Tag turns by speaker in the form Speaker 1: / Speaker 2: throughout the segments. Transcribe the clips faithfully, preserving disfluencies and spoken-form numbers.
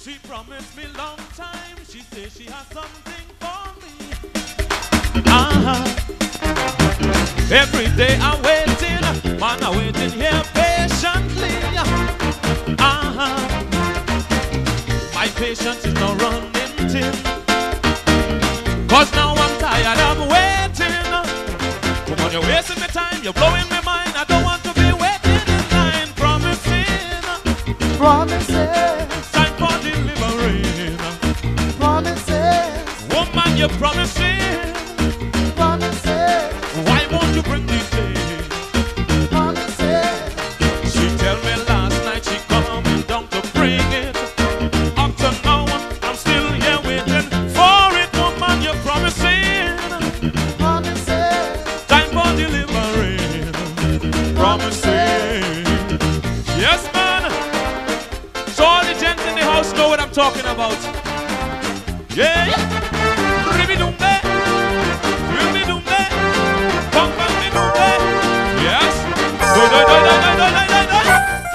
Speaker 1: She promised me long time. She says she has something for me. Uh-huh. Every day I'm waiting, man, I'm waiting here patiently. Uh-huh. My patience is not running thin, cause now I'm tired of waiting. Come on, you're wasting my time, you're blowing my mind. I don't want to be waiting in line. Promising,
Speaker 2: Promises,
Speaker 1: time for delivering.
Speaker 2: promises,
Speaker 1: Woman, you're promising.
Speaker 2: promises,
Speaker 1: Why won't you bring these days?
Speaker 2: promises,
Speaker 1: She tell me last night she coming down to bring it. Up to now, I'm still here waiting for it. Woman, you're promising.
Speaker 2: promises,
Speaker 1: Time for delivering. Promising. Yes, man. So all the gents in the house know what I'm talking about. Yeah. Ribi-dum-be. Ribi-dum-be. Bang-bang-di-dum-be. Yes. Do-do-do-do-do-do-do-do.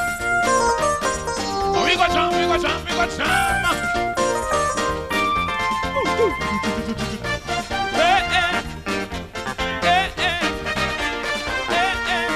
Speaker 1: Oh, we got jam, we got jam, we got jam. Hey, hey. Hey, hey. Hey, hey.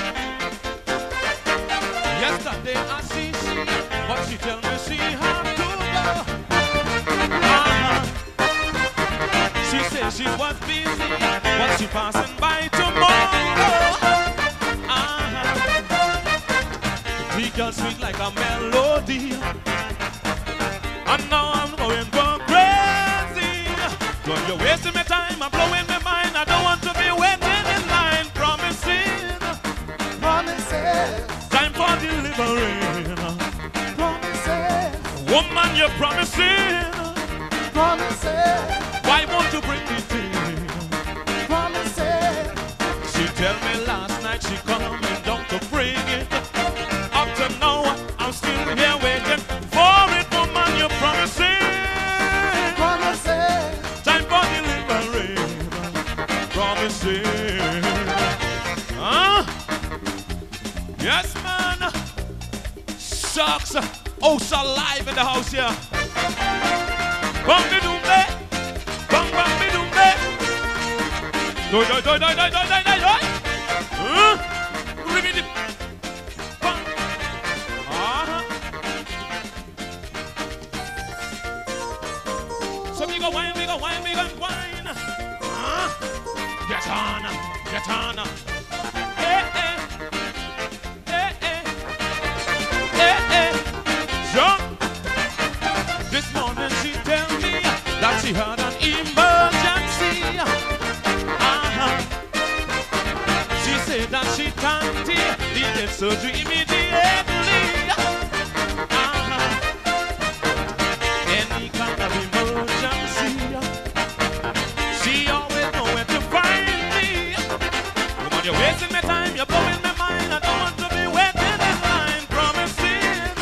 Speaker 1: Yesterday I see she, but she tell me she have to go. Uh-huh. She said she was busy, but she passing by tomorrow. Uh-huh. The girl sweet like a melody, and now I'm going go crazy. Girl, you're wasting my time, I'm blowing my mind. I don't want to be waiting in line. Promising,
Speaker 2: promises,
Speaker 1: time for delivering.
Speaker 2: promises,
Speaker 1: Woman, you're promising.
Speaker 2: promises,
Speaker 1: Why won't you bring it in?
Speaker 2: promises,
Speaker 1: She tell me last night she coming down to bring it. Up to now, I'm still here waiting for it. Woman, you're promising.
Speaker 2: promises,
Speaker 1: Time for delivering. Promising. Huh? Yes, man. Shucks. Oh, so live in the house here. Bang me doom day. Bang bang me doom day. Do do do do do do do do do. Huh? Ribby dip. Bang. Uh-huh. So we go wine, we go wine, we go wine. Huh? Get on, get on. Eh eh. Eh eh. Eh eh. Jump. This morning she tell me that she had an emergency. Uh-huh. She said that she can't needed surgery immediately. Uh-huh. Any kind of emergency, she always know where to find me. Woman, you're wasting my time, you're blowing my mind. I don't want to be waiting in line. Promising,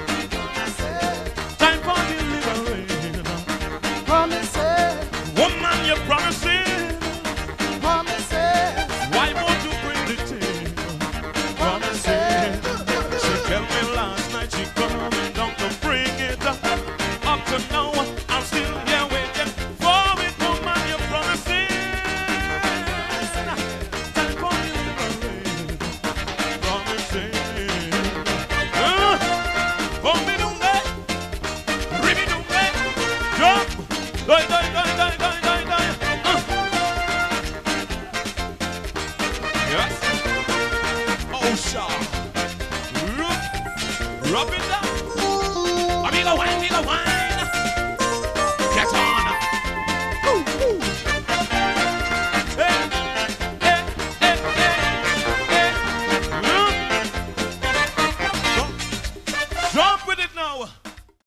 Speaker 1: time for delivering.
Speaker 2: promises,
Speaker 1: Woman, you're promising.
Speaker 2: promises,
Speaker 1: Why won't you bring the thing? Promising. She tell me last night she coming down to bring it. Up to now, I'm still here waiting for it. Woman, you're promising. Time for delivering. Promising. Uh, Bum me doom day. Ribby doom day. Jump. Die, die, die, die, die, die, die. Uh. Yes. Oh, Shaw. Rub, rub it down. Amigo wine, amigo wine.